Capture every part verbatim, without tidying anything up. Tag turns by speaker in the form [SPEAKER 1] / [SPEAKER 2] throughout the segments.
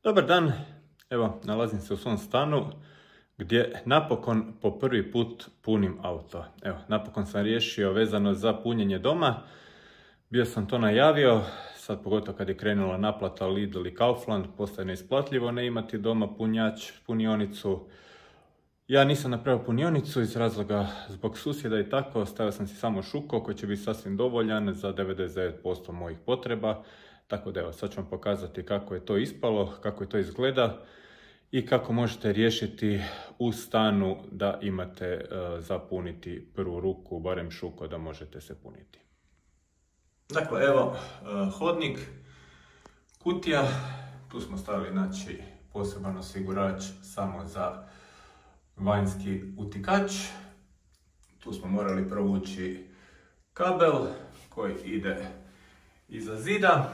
[SPEAKER 1] Dobar dan, evo nalazim se u svom stanu gdje napokon po prvi put punim auto. Evo, napokon sam riješio vezano za punjenje doma. Bio sam to najavio, sad pogotovo kad je krenula naplata Lidl i Kaufland, postaje neisplatljivo ne imati doma punjač, punionicu. Ja nisam napravio punionicu iz razloga zbog susjeda i tako, stavio sam si samo šuko koji će biti sasvim dovoljan za devedeset devet posto mojih potreba. Tako da evo, sad ću vam pokazati kako je to ispalo, kako je to izgleda i kako možete riješiti u stanu da imate uh, za puniti prvu ruku, barem šuko da možete se puniti. Dakle, evo uh, hodnik, kutija, tu smo stavili znači poseban osigurač samo za vanjski utikač. Tu smo morali provući kabel koji ide iza zida.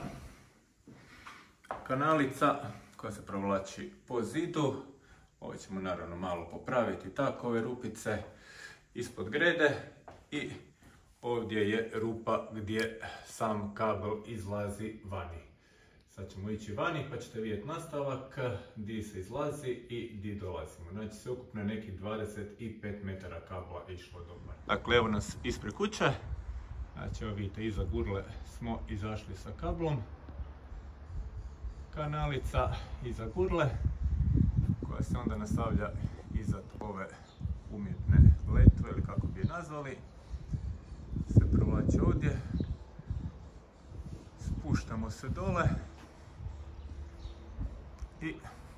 [SPEAKER 1] Kanalica koja se provlači po zidu. Ovo ćemo naravno malo popraviti tako, ove rupice ispod grede. I ovdje je rupa gdje sam kabel izlazi vani. Sad ćemo ići vani pa ćete vidjeti nastavak gdje se izlazi i gdje dolazimo. Znači sve ukupno je nekih dvadeset pet metara kabla išlo do vani. Dakle, evo nas ispred kuće. Znači, evo vidite, iza gurle smo izašli sa kablom. Kanalica iza gurle, koja se onda nastavlja iza ove umjetne letve, ili kako bi je nazvali. Se provlači ovdje. Spuštamo se dole. I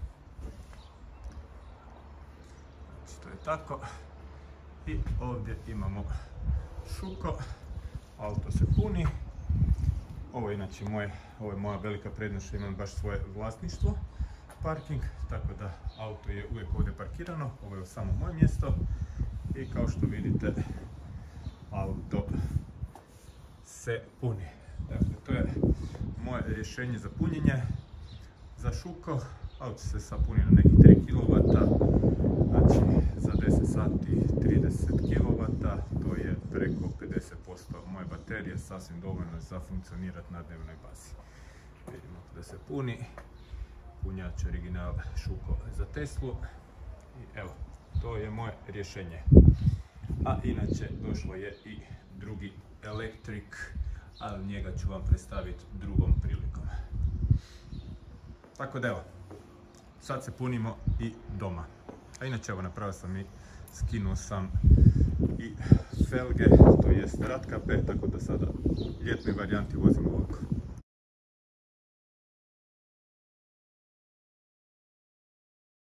[SPEAKER 1] znači, to je tako. I ovdje imamo šuko. Auto se puni. Ovo je inače moje, ovo je moja velika prednost što imam baš svoje vlasništvo, parking, tako da auto je uvijek ovdje parkirano. Ovo je samo moje mjesto i kao što vidite auto se puni. Dakle, to je moje rješenje za punjenje. Za šuko auto se sapuni na nekih tri kilovata, znači za deset sati trideset kilovata, to je preko pedeset posto moje baterije, sasvim dovoljno za funkcionirati na dnevnoj bazi. Vidimo da se puni, punjač original šuko za Teslu i evo, to je moje rješenje. A inače došlo je i drugi elektrik, ali njega ću vam predstaviti drugom prilikom. Tako da evo, sad se punimo i doma. A inače evo, napravio sam i skinuo sam i felge, to jest ratkape, tako da sada u ljetnoj varijanti vozimo ovako.